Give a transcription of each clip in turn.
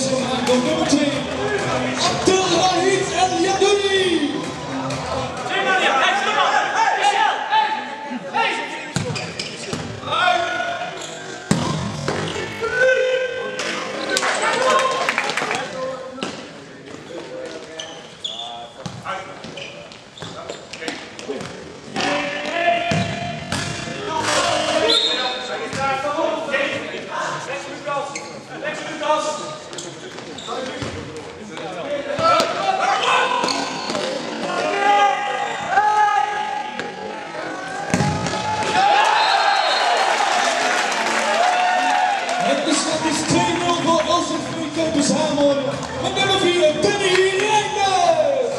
oplossing aankomt nummer 2. Abdelrahid El Yadouri. Met nummer 4, Danny Reinders.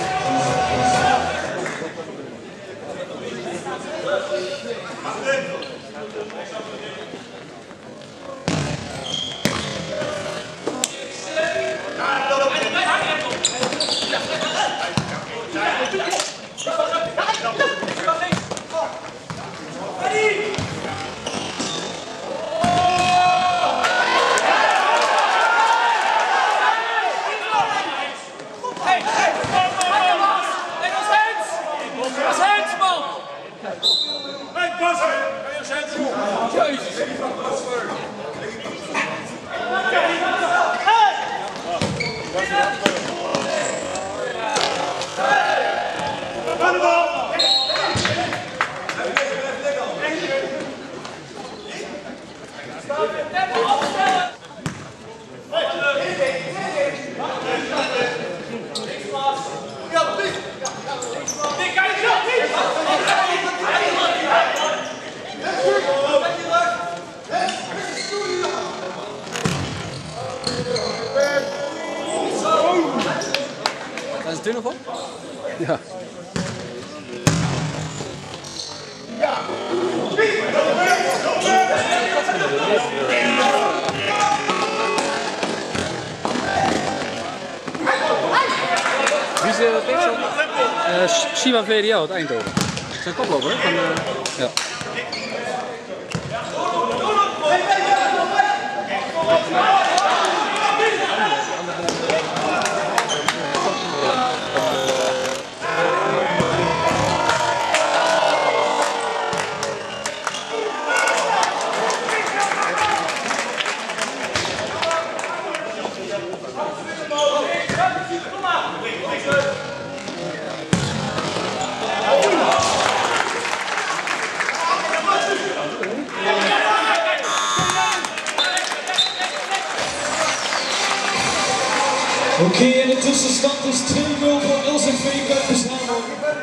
Dat is het nog op? Ja. Wie is er tegen? Siva VDL uit Eindhoven. Zijn koploper, hè? Van, ja. Oké, en de tussenstand is 2-0 voor LZV Kuipers-Hamel.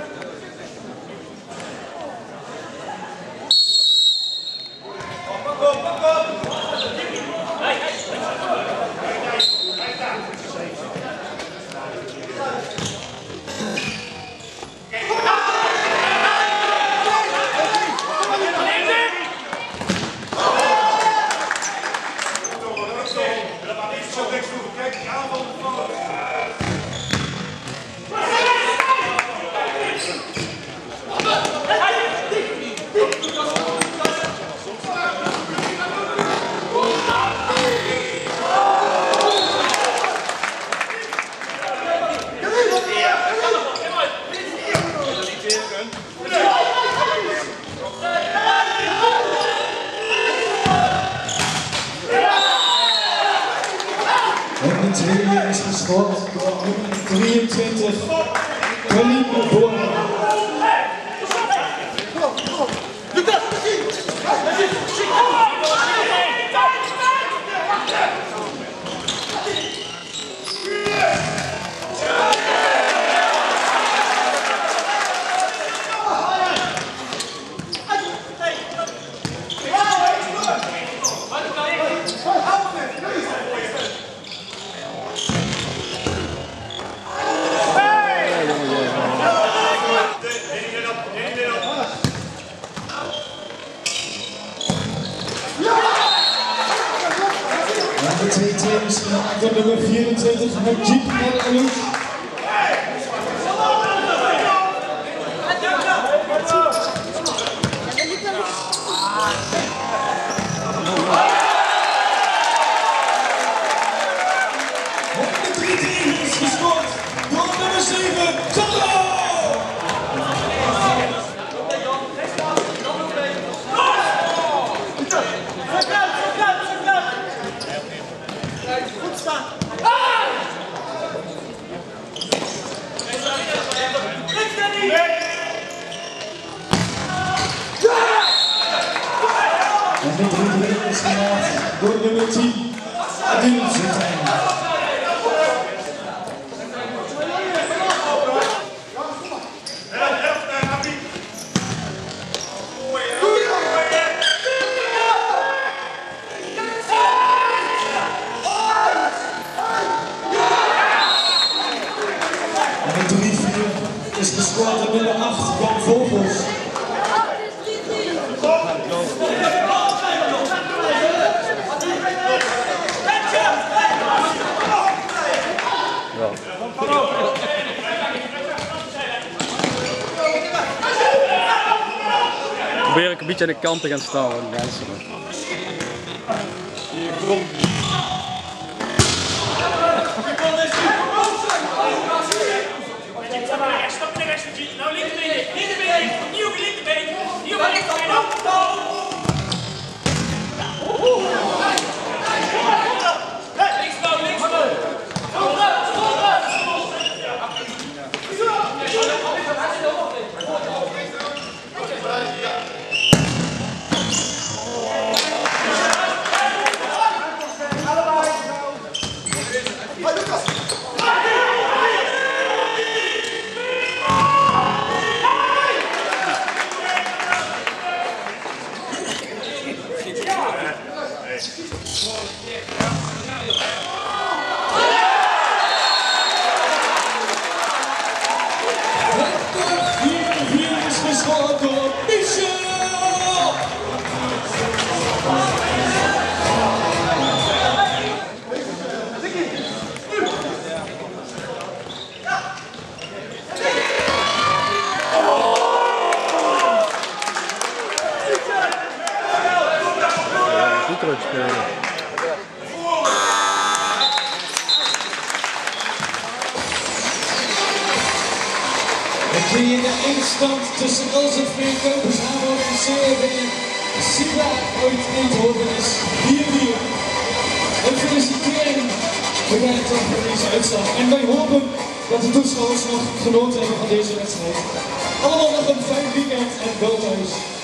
En de tweede is gescoord door nummer 23, Kalim Bora. De twee teams van nummer 24 met Jeep en Aloes. in Zutphen. En met 3-4 is gescoord door nummer 8, Jan Vogels. Probeer ik een beetje aan de kant te gaan staan van de mensen. Stap naar rechts, nou linkerbeen, linkerbeen, nieuw linkerbeen, nieuw linkerbeen, op. Linksbouw, linksbouw. De creëerde eindstand tussen LZV Kopenhagen en CRV Siva uit Eindhoven is 4-4. Een felicitering bedankt voor deze uitslag en wij hopen dat de toeschouwers nog genoten hebben van deze wedstrijd. Allemaal nog een fijn weekend en wel thuis.